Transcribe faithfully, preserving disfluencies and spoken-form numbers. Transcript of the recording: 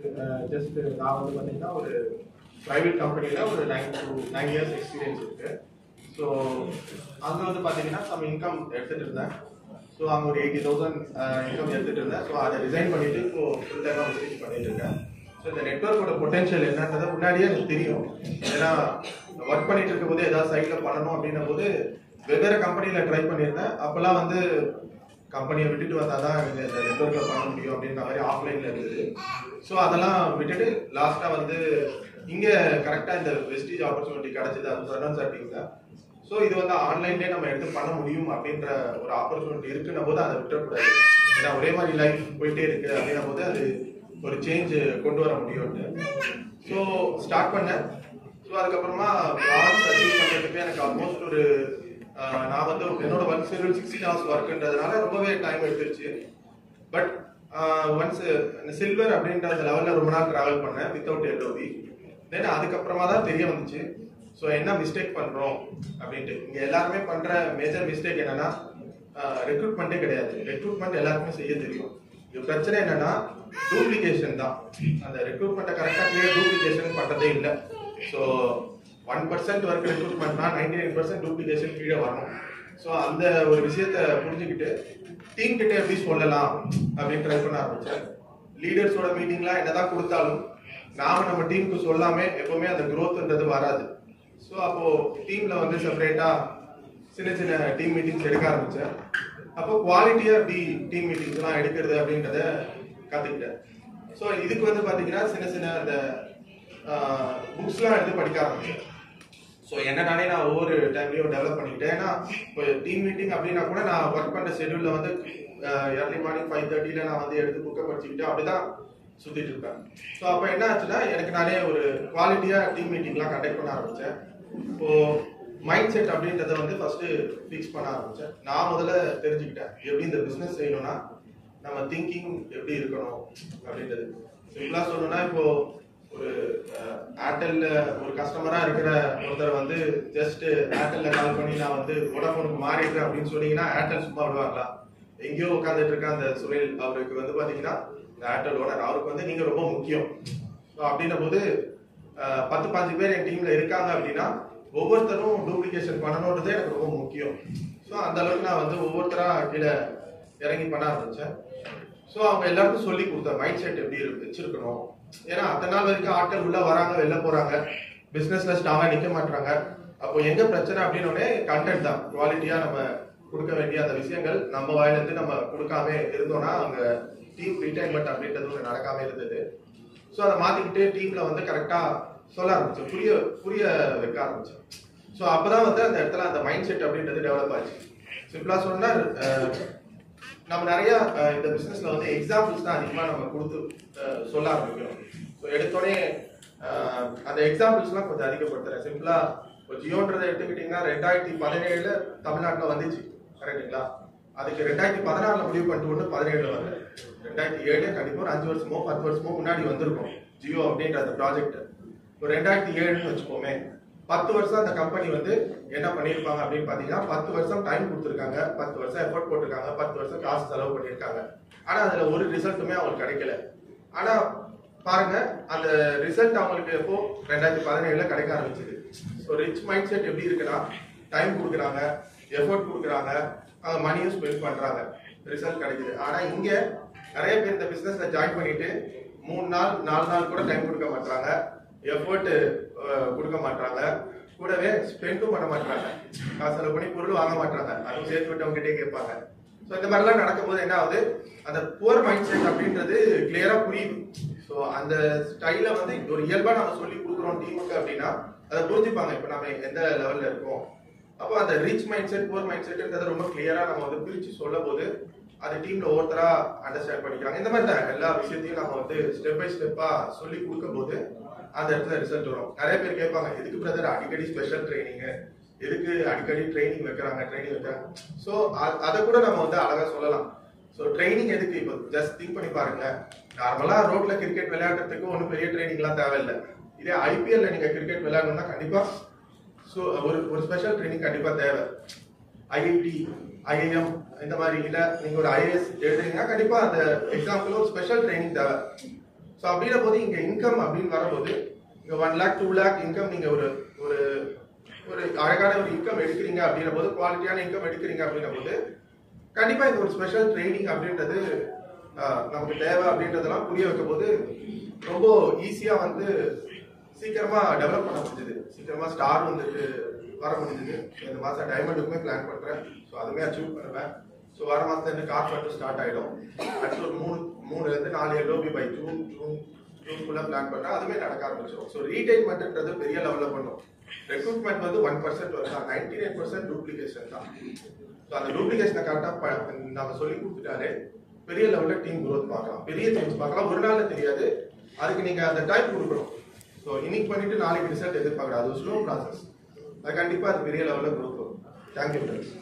Just நான் வந்து பார்த்தீங்கன்னா ஒரு ப்ரைவேட் கம்பெனியில் ஒரு nine to nine years experience இருக்கு. ஸோ அங்கே வந்து பார்த்தீங்கன்னா சம் இன்கம் எடுத்துகிட்டு இருந்தேன். ஸோ அங்கே ஒரு எயிட்டி தௌசண்ட் இன்கம் எடுத்துகிட்டு இருந்தேன். ஸோ அதை ரிசைன் பண்ணிவிட்டு இப்போ ஃபுல் டைமாக பிஸ்னஸ் பண்ணிட்டு இருக்கேன். ஸோ இந்த நெட்வொர்க்கோட பொட்டன்ஷியல் என்னன்றதை முன்னாடியே எனக்கு தெரியும். ஏன்னா ஒர்க் பண்ணிட்டு இருக்கும் போது ஏதாவது சைடில் பண்ணணும் அப்படின்னும் போது வெவ்வேறு கம்பெனியில் ட்ரை பண்ணியிருந்தேன். அப்போல்லாம் வந்து கம்பெனியை விட்டுட்டு வந்தால் தான் எனக்கு இந்த நெட்வொர்க்கில் பண்ண முடியும் அப்படின்ற மாதிரி ஆஃப்லைனில் இருந்தது. ஸோ அதெல்லாம் விட்டுட்டு லாஸ்ட்டாக வந்து இங்கே கரெக்டாக இந்த வெஸ்டீஜ் ஆப்பர்ச்சுனிட்டி கிடச்சிது அது சடன் சர்டிஃபிகேட். ஸோ இது வந்து ஆன்லைன்லேயே நம்ம எடுத்து பண்ண முடியும் அப்படின்ற ஒரு ஆப்பர்ச்சுனிட்டி இருக்குன்னும் போது அதை விட்டுறக்கூடாது. ஏன்னா ஒரே மாதிரி லைஃப் போயிட்டே இருக்கு அப்படின்னும் போது அது ஒரு சேஞ்ச் கொண்டு வர முடியும்னு ஸோ ஸ்டார்ட் பண்ணேன். ஸோ அதுக்கப்புறமா லான்ச் அச்சீவ் பண்ணுறதுக்கு எனக்கு ஆல்மோஸ்ட் ஒரு நான் வந்து என்னோட ஒர்க் ஷெட்யூல் சிக்ஸ்டீன் ஹவர்ஸ் ஒர்க்குன்றதுனால ரொம்பவே டைம் எடுத்துருச்சு. பட் ஒன்ஸ் சில்வர் அப்படின்ற அந்த லெவலில் ரொம்ப நாள் ட்ராவல் பண்ணேன் வித்தவுட் எல்ஓபி. தென் அதுக்கப்புறமா தான் தெரிய வந்துச்சு ஸோ என்ன மிஸ்டேக் பண்ணுறோம் அப்படின்ட்டு. இங்கே எல்லாருமே பண்ணுற மேஜர் மிஸ்டேக் என்னன்னா ரெக்ரூட்மெண்ட்டே கிடையாது. ரெக்ரூட்மெண்ட் எல்லாருக்குமே செய்ய தெரியும். இது பிரச்சனை என்னன்னா டூப்ளிகேஷன் தான். அந்த ரெக்ரூட்மெண்ட்டை கரெக்டாக கிளியர் டூப்ளிகேஷன் பண்ணுறதே இல்லை. ஸோ ஒன் பர்சன்ட் ஒர்க் ரெக்ரூட்மெண்ட்னா நைன்டி நைன் பர்சன்ட் டூப்ளிகேஷன் கீழே வரணும். ஸோ அந்த ஒரு விஷயத்த புரிஞ்சுக்கிட்டு டீம் கிட்ட எப்படி சொல்லலாம் அப்படின்னு ட்ரை பண்ண ஆரம்பித்தேன். லீடர்ஸோட மீட்டிங்லாம் என்னதான் கொடுத்தாலும் நாம நம்ம டீமுக்கு சொல்லாம எப்பவுமே அந்த க்ரோத்ன்றது வராது. ஸோ அப்போ டீம்ல வந்து செப்பரேட்டா சின்ன சின்ன டீம் மீட்டிங்ஸ் எடுக்க ஆரம்பிச்சேன். அப்போ குவாலிட்டியா எப்படி டீம் மீட்டிங்ஸ் எல்லாம் எடுக்கிறது அப்படின்றத கத்துக்கிட்டேன். ஸோ இதுக்கு வந்து பாத்தீங்கன்னா சின்ன சின்ன அந்த புக்ஸ்லாம் எடுத்து படிக்க ஆரம்பிச்சேன். ஸோ என்ன நானே நான் ஒவ்வொரு டைம்லயும் டெவலப் பண்ணிக்கிட்டேன். ஏன்னா இப்போ டீம் மீட்டிங் அப்படின்னா கூட நான் ஒர்க் பண்ற ஷெட்யூல்ல வந்து ஏர்லி மார்னிங் ஃபைவ் தேர்ட்டில நான் வந்து எடுத்து புக்கை படிச்சுக்கிட்டு அப்படிதான் சுத்திட்டு இருப்பேன். ஸோ அப்போ என்ன ஆச்சுன்னா எனக்கு நானே ஒரு குவாலிட்டியா டீம் மீட்டிங்லாம் கண்டக்ட் பண்ண ஆரம்பிச்சேன். இப்போ மைண்ட் செட் அப்படின்றத வந்து ஃபர்ஸ்ட் ஃபிக்ஸ் பண்ண ஆரம்பிச்சேன். நான் முதல்ல தெரிஞ்சுக்கிட்டேன் எப்படி இந்த பிசினஸ் செய்யணும்னா நம்ம திங்கிங் எப்படி இருக்கணும் அப்படின்றது. சிம்பிளா சொல்லணும்னா இப்போ ஒரு ஏர்டெல்ல ஒரு கஸ்டமரா இருக்கிற ஒருத்தர் வந்து ஜஸ்ட் ஏர்டெல்ல கால் பண்ணி நான் வந்து வோடாஃபோனுக்கு மாறிடுறேன் அப்படின்னு சொன்னீங்கன்னா ஏர்டெல் சும்மா விடுவாங்களா? எங்கேயோ உட்காந்துட்டு இருக்க அந்த சுரேல் அவருக்கு வந்து பாத்தீங்கன்னா ஏர்டெல் ஓனர் அவருக்கு வந்து நீங்க ரொம்ப முக்கியம். ஸோ அப்படின்ற போது பத்து பாஞ்சு பேர் என் டீம்ல இருக்காங்க அப்படின்னா ஒவ்வொருத்தரும் டூப்ளிகேஷன் பண்ணணுன்றதே எனக்கு ரொம்ப முக்கியம். ஸோ அந்த அளவுக்கு நான் வந்து ஒவ்வொருத்தரா கீழே இறங்கி பண்ண ஆரம்பிச்சேன். ஸோ அவங்க எல்லாருக்கும் சொல்லி கொடுத்தேன் மைண்ட் செட் எப்படி இருக்கு வச்சிருக்கணும். ஏன்னா அத்தனை நாள் வரைக்கும் ஆட்கள் உள்ள வராங்க வெளில போறாங்க பிசினஸ்ல ஸ்ட்ராங்கா நிக்க மாட்டாங்க. அப்போ எங்க பிரச்சனை அப்படின்னோடனே கண்டென்ட் தான். குவாலிட்டியா நம்ம கொடுக்க வேண்டிய அந்த விஷயங்கள் நம்ம வாயிலிருந்து நம்ம கொடுக்காம இருந்தோம்னா அங்க டீம் ரீடைன்மெண்ட் அப்படின்றது ஒன்று நடக்காம இருந்தது. ஸோ அதை மாத்திக்கிட்டு டீம்ல வந்து கரெக்டா சொல்ல ஆரம்பிச்சேன், புரிய புரிய வைக்க ஆரம்பிச்சேன். ஸோ அப்பதான் வந்து அந்த இடத்துல அந்த மைண்ட் செட் அப்படின்றது டெவலப் ஆச்சு. சிம்பிளா சொன்னா நம்ம நிறைய இந்த பிசினஸ்ல வந்து எக்ஸாம்பிள்ஸ் தான் அதிகமா நம்ம கொடுத்து சொல்ல ஆரம்பிக்கிறோம். ஸோ எடுத்தோடனே அந்த எக்ஸாம்பிள்ஸ்லாம் கொஞ்சம் அதிகப்படுத்துறேன். சிம்பிளா இப்போ ஜியோன்றதை எடுத்துக்கிட்டீங்கன்னா ரெண்டாயிரத்தி பதினேழுல தமிழ்நாட்டில் வந்துச்சு கரெக்டுங்களா? அதுக்கு ரெண்டாயிரத்தி பதினாறுல முடிவு பண்ணிட்டு ஒன்று பதினேழுல வந்து ரெண்டாயிரத்தி ஏழு கண்டிப்பா ஒரு அஞ்சு வருஷமோ பத்து வருஷமோ முன்னாடி வந்திருக்கும் ஜியோ அப்படின்ற அந்த ப்ராஜெக்ட். ஒரு ரெண்டாயிரத்தி ஏழுன்னு வச்சுக்கோமே, பத்து வருஷம் அந்த கம்பெனி வந்து என்ன பண்ணிருப்பாங்க அப்படின்னு பாத்தீங்கன்னா பத்து வருஷம் டைம் கொடுத்துருக்காங்க, பத்து வருஷம் எஃபர்ட் போட்டிருக்காங்க, பத்து வருஷம் காசு செலவு பண்ணியிருக்காங்க. ஆனா அதுல ஒரு ரிசல்ட்டுமே அவங்களுக்கு கிடைக்கல. ஆனா பாருங்க அந்த ரிசல்ட் அவங்களுக்கு எப்போ ரெண்டாயிரத்தி பதினேழுல கிடைக்க ஆரம்பிச்சது. ஸோ ரிச் மைண்ட் செட் எப்படி இருக்குன்னா டைம் கொடுக்குறாங்க, எஃபர்ட் கொடுக்குறாங்க, அவங்க மணியும் ஸ்பெண்ட் பண்றாங்க, ரிசல்ட் கிடைக்குது. ஆனா இங்க நிறைய பேர் இந்த பிசினஸ்ல ஜாயின் பண்ணிட்டு மூணு நாள் நாலு நாள் கூட டைம் கொடுக்க மாட்டாங்க, எஃபர்ட் கொடுக்க மாட்டாங்க, கூடவே ஸ்பெண்டும் பண்ண மாட்டாங்க, காசு செலவு பண்ணி பொருள் வாங்க மாட்டாங்க, அதுவும் சேர்த்து விட்டு கிட்டே கேட்பாங்க. ஸோ இந்த மாதிரிலாம் நடக்கும்போது என்ன ஆகுது, அந்த புவர் மைண்ட் செட் அப்படின்றது கிளியரா புரியுது. ஸோ அந்த ஸ்டைல வந்து ஒரு இயல்பா நம்ம சொல்லி கொடுக்குறோம் டீமுக்கு அப்படின்னா அதை புரிஞ்சுப்பாங்க இப்போ நம்ம எந்த லெவல்ல இருக்கோம். அப்போ அந்த rich mind set poor mind செட்ன்றதை ரொம்ப கிளியரா நம்ம வந்து பிரிச்சு சொல்லும் போது அது டீம்ல ஒவ்வொருத்தரா அண்டர்ஸ்டாண்ட் பண்ணிக்கிறாங்க. இந்த மாதிரி தான் எல்லா விஷயத்தையும் நம்ம வந்து ஸ்டெப் பை ஸ்டெப்பா சொல்லி கொடுக்கும் போது அந்த இடத்துல ரிசல்ட் வரும். நிறைய பேர் கேட்பாங்க எதுக்கு பிரதர் அடிக்கடி ஸ்பெஷல் ட்ரைனிங், எதுக்கு அடிக்கடி ட்ரைனிங் வைக்கிறாங்க ட்ரைனிங் வைக்கிறாங்க. ஸோ அதை கூட நம்ம வந்து அழகா சொல்லலாம். ஸோ ட்ரைனிங் எதுக்கு இப்போ ஜஸ்ட் திங்க் பண்ணி பாருங்க. நார்மலா ரோட்ல கிரிக்கெட் விளையாடுறதுக்கு ஒன்றும் பெரிய ட்ரைனிங்லாம் தேவையில்லை. இதே ஐபிஎல்ல நீங்க கிரிக்கெட் விளையாடணும்னா கண்டிப்பா ஸோ ஒரு ஒரு ஸ்பெஷல் ட்ரைனிங் கண்டிப்பா தேவை. ஐஐடி ஐஐஎம் இந்த மாதிரி இல்லை நீங்க ஒரு ஐஏஎஸ் எழுதுறீங்கன்னா கண்டிப்பா அந்த எக்ஸாம்பிள் ஒரு ஸ்பெஷல் ட்ரைனிங் தேவை. ஸோ அப்படின்ற போது இங்க இன்கம் அப்படின்னு வரும்போது இங்க one lakh two lakh income நீங்க ஒரு ஒரு ஒரு அழகான ஒரு இன்கம் எடுக்கிறீங்க அப்படின்ற போது, குவாலிட்டியான இன்கம் எடுக்கிறீங்க அப்படின்ற போது கண்டிப்பா இந்த ஒரு ஸ்பெஷல் ட்ரைனிங் அப்படின்றது நமக்கு தேவை அப்படின்றதெல்லாம் புரிய வைக்கும் போது ரொம்ப ஈஸியா வந்து சீக்கிரமா டெவலப் பண்ண முடிஞ்சது. சீக்கிரமா ஸ்டார் வந்துட்டு வர முடிஞ்சது. இந்த மாசம் டைமண்டுக்குமே பிளான் பண்றேன். ஸோ அதுவுமே அச்சீவ் பண்ணுவேன். ஸோ வர மாசத்துல இருந்து கார் மட்டும் ஸ்டார்ட் ஆயிடும். அடுத்து ஒரு மூணு மூணுல இருந்து நாலு எல்ஓபி பை ஜூன் ஜூன் ஜூன்குள்ள பிளான் பண்றேன். அதுவுமே நடக்க ஆரம்பிச்சிடும். ஸோ ரீடைன்மெண்ட்ன்றது பெரிய லெவல்ல பண்ணும். ரெக்ரூட்மெண்ட் வந்து ஒன் பர்சன்ட் வருது, நைன்டி நைன் பர்சன்ட் டூப்ளிகேஷன் தான். ஸோ அந்த டூப்ளிகேஷனை கரெக்டாக நம்ம சொல்லி கொடுத்துட்டாலே பெரிய லெவல்ல டீம் குரோத் பார்க்கலாம், பெரிய சேஞ்ச் பார்க்கலாம். ஒரு நாள்ல தெரியாது, அதுக்கு நீங்க அந்த டைம் கொடுக்கணும். ஸோ இன்னைக்கு பண்ணிட்டு நாளைக்கு ரிசல்ட் எதிர்பார்க்கணும். அது ஸ்லோ ப்ராசஸ். அது கண்டிப்பா அது பெரிய லெவல்ல குரோத் வரும். Thank you friends.